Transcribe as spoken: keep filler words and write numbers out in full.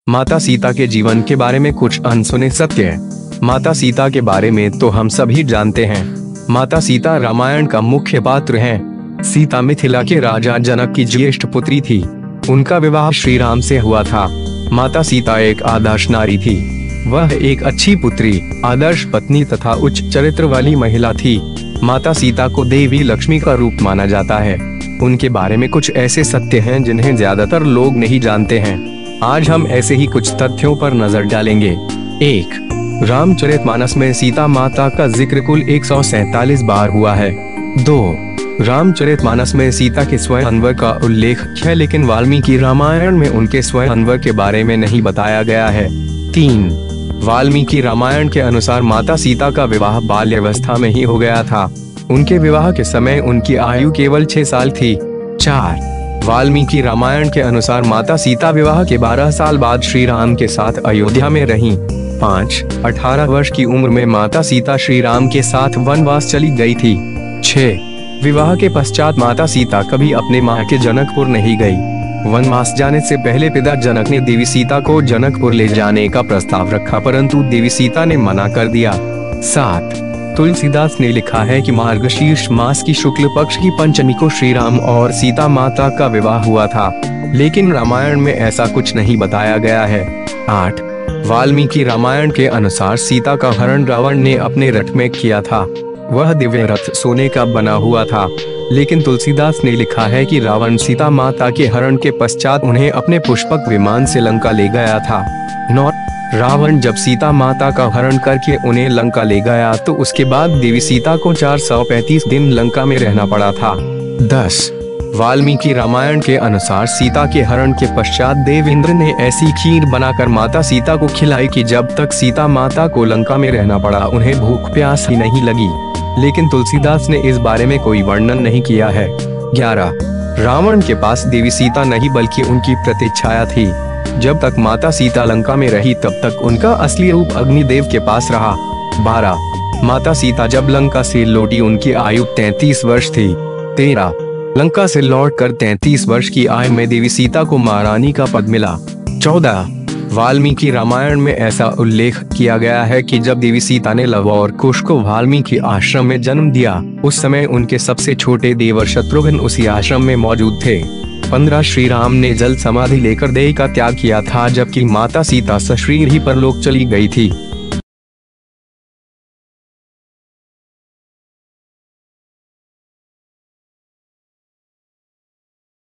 माता सीता के जीवन के बारे में कुछ अनसुने सत्य। माता सीता के बारे में तो हम सभी जानते हैं। माता सीता रामायण का मुख्य पात्र हैं। सीता मिथिला के राजा जनक की ज्येष्ठ पुत्री थी। उनका विवाह श्री राम से हुआ था। माता सीता एक आदर्श नारी थी। वह एक अच्छी पुत्री, आदर्श पत्नी तथा उच्च चरित्र वाली महिला थी। माता सीता को देवी लक्ष्मी का रूप माना जाता है। उनके बारे में कुछ ऐसे सत्य हैं जिन्हें ज्यादातर लोग नहीं जानते हैं। आज हम ऐसे ही कुछ तथ्यों पर नजर डालेंगे। एक, रामचरितमानस में सीता माता का जिक्र कुल एक सौ सैतालीस बार हुआ है। दो, रामचरितमानस में सीता के स्वयंवर का उल्लेख है, लेकिन वाल्मीकि रामायण में उनके स्वयंवर के बारे में नहीं बताया गया है। तीन, वाल्मीकि रामायण के अनुसार माता सीता का विवाह बाल्यावस्था में ही हो गया था। उनके विवाह के समय उनकी आयु केवल छह साल थी। चार, वाल्मीकि रामायण के अनुसार माता सीता विवाह के बारह साल बाद श्री राम के साथ अयोध्या में रहीं। पाँच, अठारह वर्ष की उम्र में माता सीता श्री राम के साथ वनवास चली गई थी। छह, विवाह के पश्चात माता सीता कभी अपने माँ के जनकपुर नहीं गई। वनवास जाने से पहले पिता जनक ने देवी सीता को जनकपुर ले जाने का प्रस्ताव रखा, परंतु देवी सीता ने मना कर दिया। सात, तुलसीदास ने लिखा है कि मार्गशीर्ष मास की शुक्ल पक्ष की पंचमी को श्री राम और सीता माता का विवाह हुआ था, लेकिन रामायण में ऐसा कुछ नहीं बताया गया है। आठ, वाल्मीकि रामायण के अनुसार सीता का हरण रावण ने अपने रथ में किया था। वह दिव्य रथ सोने का बना हुआ था, लेकिन तुलसीदास ने लिखा है कि रावण सीता माता के हरण के पश्चात उन्हें अपने पुष्पक विमान से लंका ले गया था। नौ, रावण जब सीता माता का हरण करके उन्हें लंका ले गया तो उसके बाद देवी सीता को चार सौ पैंतीस दिन लंका में रहना पड़ा था। दस, वाल्मीकि रामायण के अनुसार सीता के हरण के पश्चात देवेंद्र ने ऐसी खीर बनाकर माता सीता को खिलाई कि जब तक सीता माता को लंका में रहना पड़ा उन्हें भूख प्यास ही नहीं लगी, लेकिन तुलसीदास ने इस बारे में कोई वर्णन नहीं किया है। ग्यारह, रावण के पास देवी सीता नहीं बल्कि उनकी प्रतिच्छाया थी। जब तक माता सीता लंका में रही तब तक उनका असली रूप अग्निदेव के पास रहा। बारह, माता सीता जब लंका से लौटी उनकी आयु तैंतीस वर्ष थी। तेरह, लंका से लौटकर तैंतीस वर्ष की आयु में देवी सीता को महारानी का पद मिला। चौदह, वाल्मीकि रामायण में ऐसा उल्लेख किया गया है कि जब देवी सीता ने लव और कुश को वाल्मीकि आश्रम में जन्म दिया, उस समय उनके सबसे छोटे देवर शत्रुघ्न उसी आश्रम में मौजूद थे। पंद्रह, श्री राम ने जल समाधि लेकर देह का त्याग किया था, जबकि माता सीता सशरीर ही परलोक चली गई थी।